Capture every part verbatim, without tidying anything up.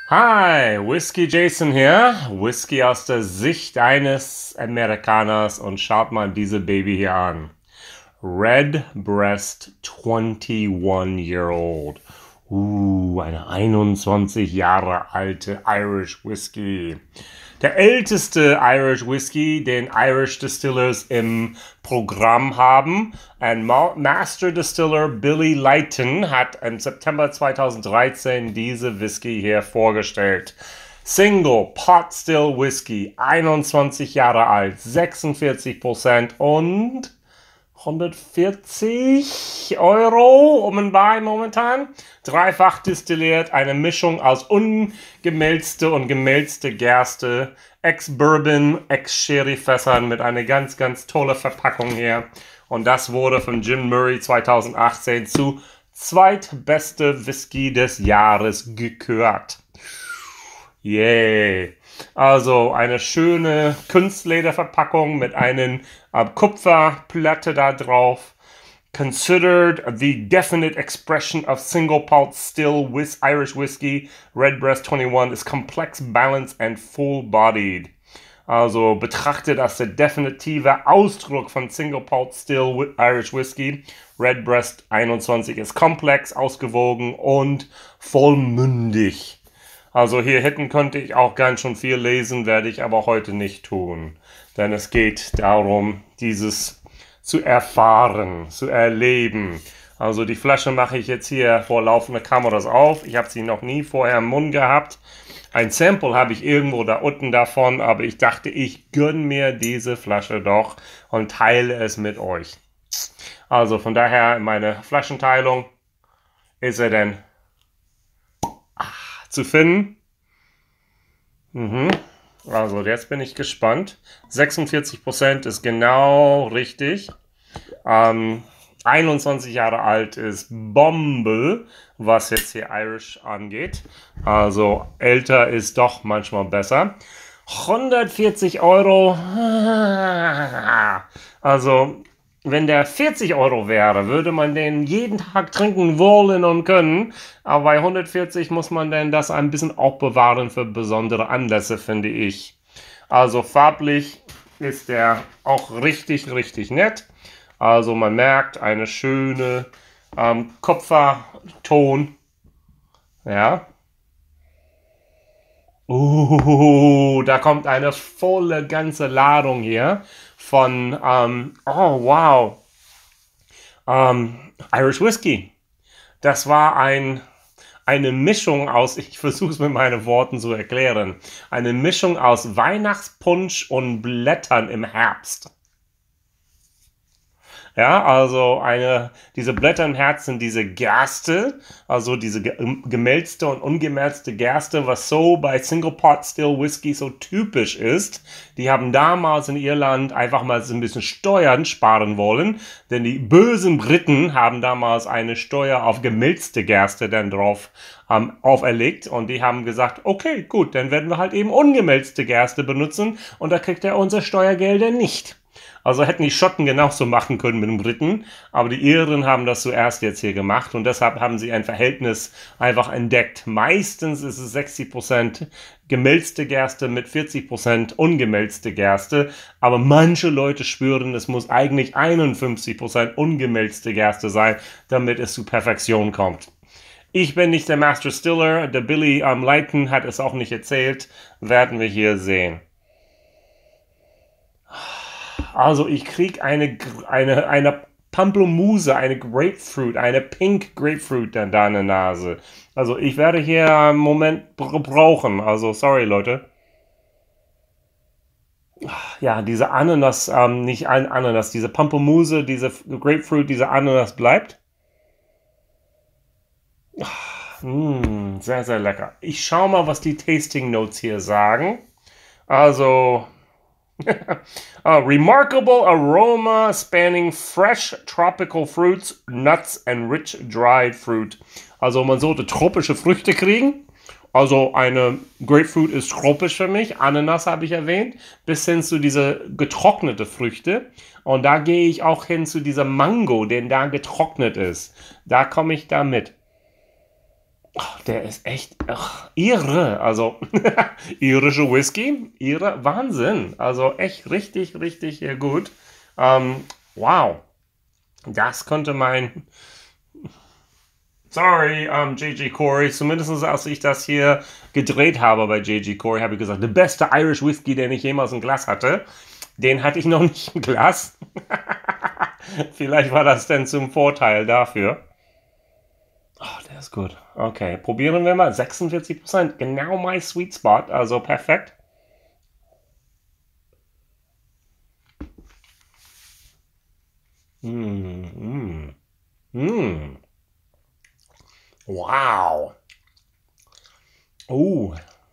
Hi, Whiskey Jason hier. Whisky aus der Sicht eines Amerikaners und schaut mal diese Baby hier an. Redbreast twenty-one-year-old. Uh, eine einundzwanzig Jahre alte Irish Whisky. Der älteste Irish Whisky, den Irish Distillers im Programm haben. Ein Master Distiller Billy Leighton hat im September zweitausenddreizehn diese Whisky hier vorgestellt. Single Pot Still Whisky, einundzwanzig Jahre alt, sechsundvierzig Prozent und hundertvierzig Euro um und bei momentan. Dreifach destilliert, eine Mischung aus ungemälzte und gemälzte Gerste, Ex-Bourbon, Ex-Sherry-Fässern mit einer ganz, ganz tolle Verpackung hier. Und das wurde von Jim Murray zweitausendachtzehn zu zweitbeste Whisky des Jahres gekürt. Yay! Also eine schöne Kunstlederverpackung mit einer äh, Kupferplatte da drauf. Considered the definite expression of single malt still whis Irish whiskey, Redbreast twenty-one is complex, balanced and full-bodied. Also betrachtet als der definitive Ausdruck von single malt still Irish whiskey. Redbreast einundzwanzig ist komplex, ausgewogen und vollmündig. Also hier hinten könnte ich auch ganz schön viel lesen, werde ich aber heute nicht tun. Denn es geht darum, dieses zu erfahren, zu erleben. Also die Flasche mache ich jetzt hier vor laufender Kameras auf. Ich habe sie noch nie vorher im Mund gehabt. Ein Sample habe ich irgendwo da unten davon, aber ich dachte, ich gönne mir diese Flasche doch und teile es mit euch. Also von daher meine Flaschenteilung ist er denn zu finden. Mhm. Also jetzt bin ich gespannt. sechsundvierzig Prozent ist genau richtig. Ähm, einundzwanzig Jahre alt ist Bombe, was jetzt hier Irish angeht. Also älter ist doch manchmal besser. hundertvierzig Euro. Also wenn der vierzig Euro wäre, würde man den jeden Tag trinken wollen und können. Aber bei hundertvierzig muss man denn das ein bisschen aufbewahren für besondere Anlässe, finde ich. Also farblich ist der auch richtig, richtig nett. Also man merkt eine schöne ähm, Kupferton. Ja. Uh, da kommt eine volle ganze Ladung hier von, ähm, oh wow, ähm, Irish Whiskey. Das war ein, eine Mischung aus, ich versuche es mit meinen Worten zu erklären, eine Mischung aus Weihnachtspunsch und Blättern im Herbst. Ja, also eine, diese Blätter im Herbst sind diese Gerste, also diese gemälzte und ungemälzte Gerste, was so bei Single Pot Still Whisky so typisch ist. Die haben damals in Irland einfach mal so ein bisschen Steuern sparen wollen, denn die bösen Briten haben damals eine Steuer auf gemälzte Gerste dann drauf ähm, auferlegt und die haben gesagt, okay, gut, dann werden wir halt eben ungemälzte Gerste benutzen und da kriegt er unsere Steuergelder nicht. Also hätten die Schotten genauso machen können mit den Briten, aber die Iren haben das zuerst jetzt hier gemacht und deshalb haben sie ein Verhältnis einfach entdeckt. Meistens ist es sechzig Prozent gemälzte Gerste mit vierzig Prozent ungemälzte Gerste, aber manche Leute spüren, es muss eigentlich einundfünfzig Prozent ungemälzte Gerste sein, damit es zu Perfektion kommt. Ich bin nicht der Master Distiller, der Billy ähm, Leighton hat es auch nicht erzählt, werden wir hier sehen. Also ich kriege eine, eine, eine Pamplemousse, eine Grapefruit, eine Pink Grapefruit dann da in der Nase. Also ich werde hier einen Moment brauchen. Also sorry Leute. Ja, diese Ananas, ähm, nicht ein Ananas, diese Pamplemousse, diese Grapefruit, diese Ananas bleibt. Mmh, sehr, sehr lecker. Ich schaue mal, was die Tasting Notes hier sagen. Also... A remarkable aroma spanning fresh tropical fruits, nuts and rich dried fruit. Also man sollte tropische Früchte kriegen. Also eine Grapefruit ist tropisch für mich. Ananas habe ich erwähnt. Bis hin zu diese getrocknete Früchte. Und da gehe ich auch hin zu dieser Mango, der da getrocknet ist. Da komme ich da mit. Ach, der ist echt ach, irre. Also, irische Whisky, irre, Wahnsinn. Also, echt richtig, richtig äh, gut. Ähm, wow. Das könnte mein... Sorry, um, J J Corey. Zumindest als ich das hier gedreht habe bei J J Corey, habe ich gesagt, der beste Irish Whisky, den ich jemals im Glas hatte, den hatte ich noch nicht im Glas. Vielleicht war das denn zum Vorteil dafür. Oh, der ist gut. Okay, probieren wir mal. sechsundvierzig Prozent, genau mein Sweet Spot, also perfekt. Mm, mm, mm. Wow. Oh.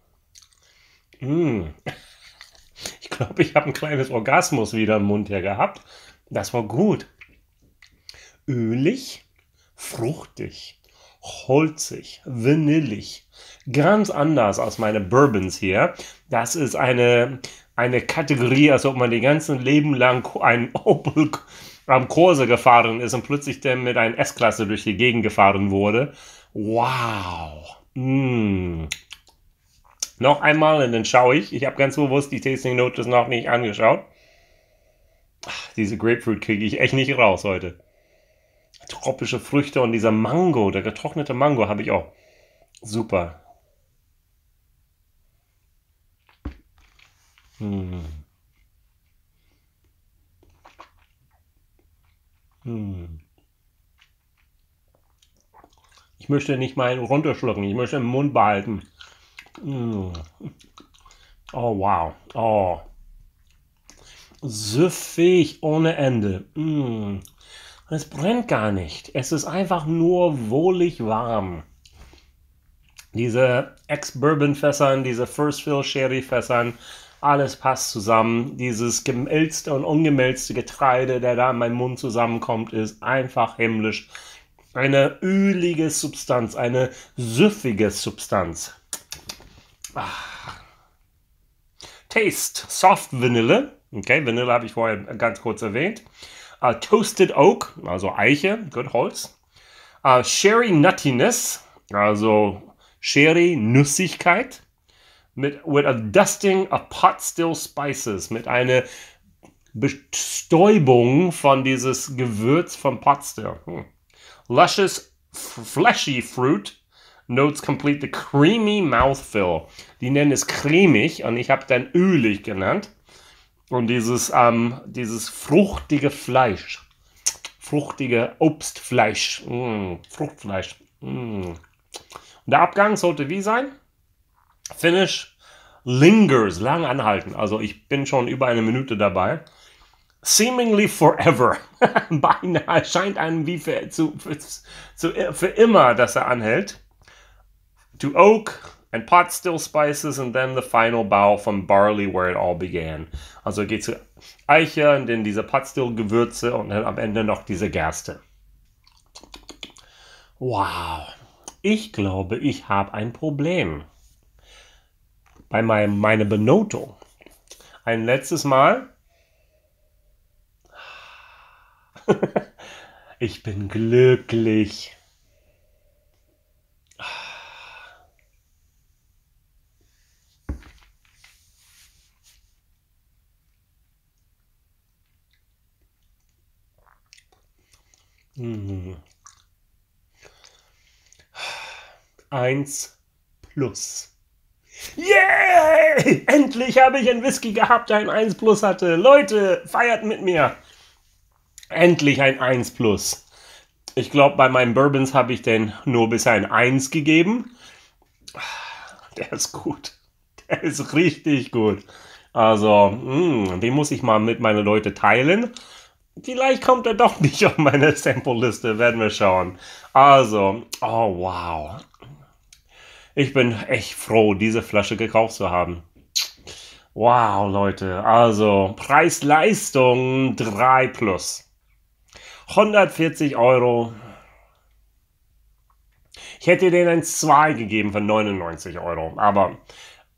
Mm. Ich glaube, ich habe ein kleines Orgasmus wieder im Mund hier gehabt. Das war gut. Ölig, fruchtig, holzig, vanillig. Ganz anders als meine Bourbons hier. Das ist eine, eine Kategorie, als ob man die ganze Leben lang ein Opel am Corsa gefahren ist und plötzlich dann mit einer S-Klasse durch die Gegend gefahren wurde. Wow. Mm. Noch einmal und dann schaue ich. Ich habe ganz bewusst die Tasting Notes noch nicht angeschaut. Ach, diese Grapefruit kriege ich echt nicht raus heute. Tropische Früchte und dieser Mango, der getrocknete Mango habe ich auch. Super. Hm. Hm. Ich möchte nicht mal runterschlucken, ich möchte im Mund behalten. Hm. Oh, wow. Oh. Süffig ohne Ende. Mm. Es brennt gar nicht. Es ist einfach nur wohlig warm. Diese Ex-Bourbon-Fässern, diese First-Fill-Sherry-Fässern, alles passt zusammen. Dieses gemälzte und ungemälzte Getreide, der da in meinem Mund zusammenkommt, ist einfach himmlisch. Eine ölige Substanz, eine süffige Substanz. Ah. Taste, Soft Vanille. Okay, Vanille habe ich vorher ganz kurz erwähnt. Uh, Toasted Oak, also Eiche, gut Holz. Uh, Sherry Nuttiness, also Sherry Nüssigkeit. Mit with a dusting of pot still spices, mit einer Bestäubung von dieses Gewürz von pot still. Hm. Luscious fleshy fruit. Notes complete the creamy mouthfeel. Die nennen es cremig und ich habe dann ölig genannt. Und dieses, ähm, dieses fruchtige Fleisch, fruchtige Obstfleisch, mm, Fruchtfleisch. Mm. Und der Abgang sollte wie sein? Finish lingers, lang anhalten. Also ich bin schon über eine Minute dabei. Seemingly forever. Beinahe scheint einem wie für, zu, für, zu, für immer, dass er anhält. To oak and pot still spices and then the final bow from barley where it all began. Also geht zu Eiche und dann diese pot still Gewürze und dann am Ende noch diese Gerste. Wow. Ich glaube, ich habe ein Problem bei meinem, meiner Benotung. Ein letztes Mal. Ich bin glücklich. Hm. Eins plus. Yay! Endlich habe ich einen Whisky gehabt, der ein eins plus hatte. Leute, feiert mit mir. Endlich ein eins plus. Ich glaube, bei meinen Bourbons habe ich den nur bisher ein eins gegeben. Der ist gut. Der ist richtig gut. Also, mh, den muss ich mal mit meinen Leuten teilen. Vielleicht kommt er doch nicht auf meine Sample-Liste, werden wir schauen. Also, oh wow. Ich bin echt froh, diese Flasche gekauft zu haben. Wow, Leute. Also, Preis-Leistung drei plus. hundertvierzig Euro. Ich hätte denen ein zwei gegeben für neunundneunzig Euro, aber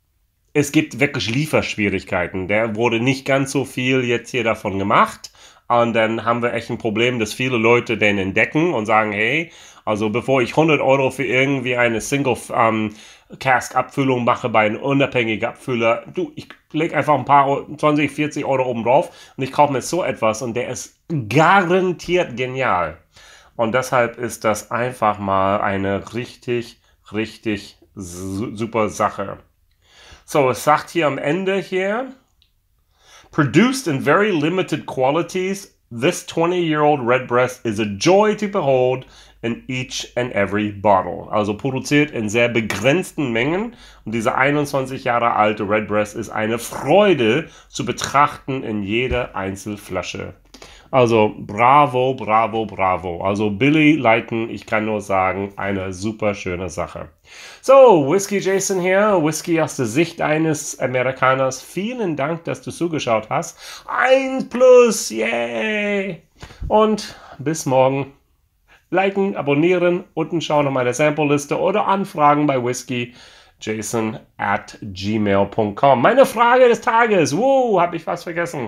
es gibt wirklich Lieferschwierigkeiten. Der wurde nicht ganz so viel jetzt hier davon gemacht. Und dann haben wir echt ein Problem, dass viele Leute den entdecken und sagen, hey, also bevor ich hundert Euro für irgendwie eine Single-Cask-Abfüllung mache bei einem unabhängigen Abfüller, du, ich lege einfach ein paar zwanzig, vierzig Euro oben drauf und ich kaufe mir so etwas und der ist garantiert genial. Und deshalb ist das einfach mal eine richtig, richtig su- super Sache. So, es sagt hier am Ende hier, produced in very limited qualities, this twenty-year-old Redbreast is a joy to behold in each and every bottle. Also produziert in sehr begrenzten Mengen. Und diese einundzwanzig Jahre alte Redbreast ist eine Freude zu betrachten in jeder Einzelflasche. Also bravo, bravo, bravo. Also Billy Lighten, ich kann nur sagen, eine super schöne Sache. So, Whiskey Jason hier, Whisky aus der Sicht eines Amerikaners. Vielen Dank, dass du zugeschaut hast. Eins plus, yay! Und bis morgen. Liken, abonnieren, unten schauen auf meine Sample-Liste oder Anfragen bei whiskyjason at gmail punkt com. Meine Frage des Tages, wow, habe ich was vergessen.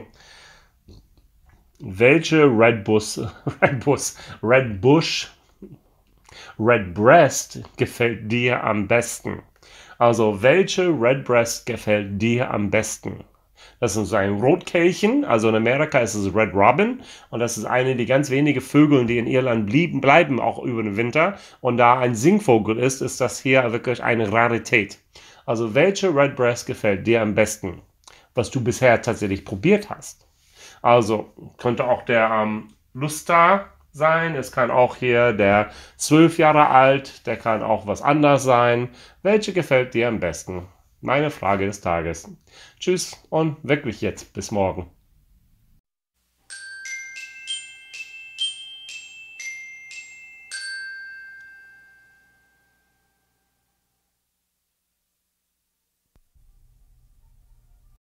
Welche Redbus, Redbus, Redbush, Redbreast gefällt dir am besten? Also, welche Redbreast gefällt dir am besten? Das ist ein Rotkehlchen, also in Amerika ist es Red Robin und das ist eine der ganz wenigen Vögel, die in Irland blieben, bleiben auch über den Winter. Und da ein Singvogel ist, ist das hier wirklich eine Rarität. Also, welche Redbreast gefällt dir am besten, was du bisher tatsächlich probiert hast? Also könnte auch der ähm, Luster sein, es kann auch hier der zwölf Jahre alt, der kann auch was anderes sein. Welche gefällt dir am besten? Meine Frage des Tages. Tschüss und wirklich jetzt bis morgen.